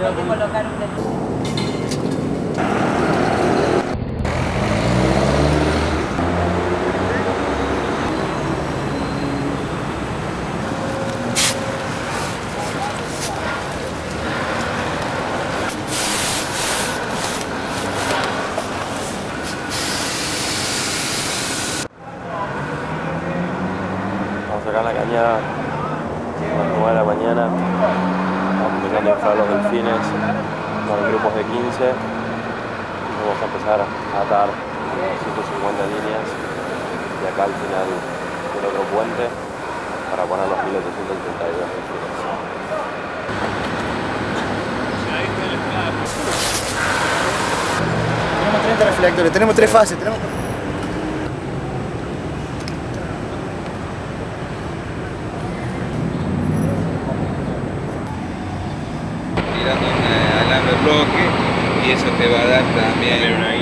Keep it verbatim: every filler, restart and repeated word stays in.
hay que colocar un detector. Vamos acá en la cañada a las nueve de la mañana. Estamos empezando a inflar los delfines con grupos de quince. Vamos a empezar a atar ciento cincuenta líneas y acá al final del otro puente para poner los mil ochocientos treinta y dos delfines. Tenemos treinta reflectores, tenemos tres fases. Tenemos... tirando un alambre bloque y eso te va a dar también una